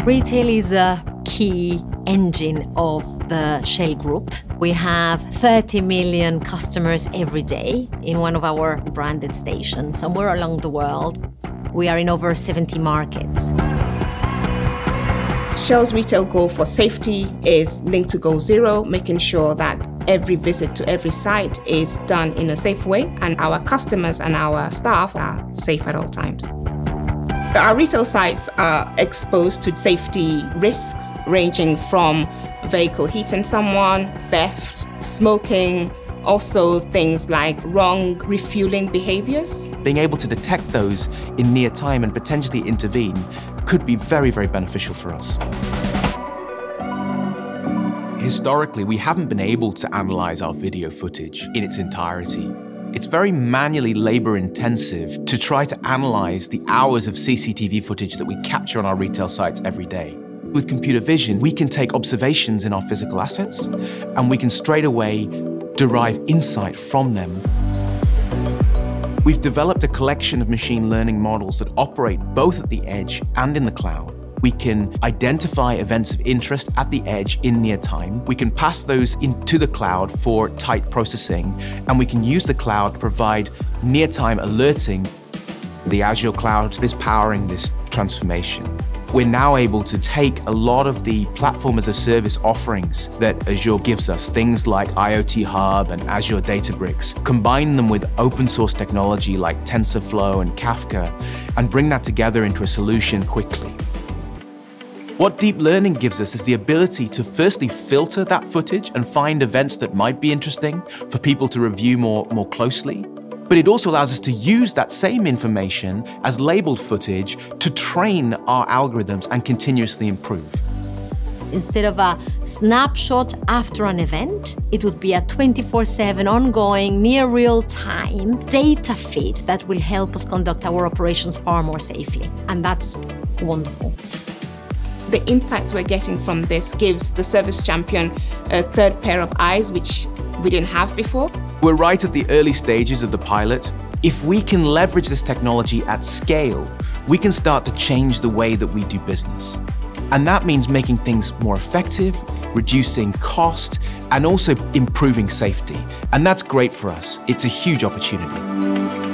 Retail is a key engine of the Shell Group. We have 30 million customers every day in one of our branded stations, somewhere along the world. We are in over 70 markets. Shell's retail goal for safety is linked to Goal Zero, making sure that every visit to every site is done in a safe way, and our customers and our staff are safe at all times. Our retail sites are exposed to safety risks ranging from vehicle hitting someone, theft, smoking, also things like wrong refueling behaviors. Being able to detect those in near time and potentially intervene could be very, very beneficial for us. Historically, we haven't been able to analyze our video footage in its entirety. It's very manually labor-intensive to try to analyze the hours of CCTV footage that we capture on our retail sites every day. With computer vision, we can take observations in our physical assets, and we can straight away derive insight from them. We've developed a collection of machine learning models that operate both at the edge and in the cloud. We can identify events of interest at the edge in near time. We can pass those into the cloud for tight processing, and we can use the cloud to provide near-time alerting. The Azure cloud is powering this transformation. We're now able to take a lot of the platform as a service offerings that Azure gives us, things like IoT Hub and Azure Databricks, combine them with open source technology like TensorFlow and Kafka, and bring that together into a solution quickly. What deep learning gives us is the ability to firstly filter that footage and find events that might be interesting for people to review more closely. But it also allows us to use that same information as labeled footage to train our algorithms and continuously improve. Instead of a snapshot after an event, it would be a 24/7 ongoing, near real-time data feed that will help us conduct our operations far more safely. And that's wonderful. The insights we're getting from this gives the service champion a third pair of eyes, which we didn't have before. We're right at the early stages of the pilot. If we can leverage this technology at scale, we can start to change the way that we do business. And that means making things more effective, reducing cost, and also improving safety. And that's great for us. It's a huge opportunity.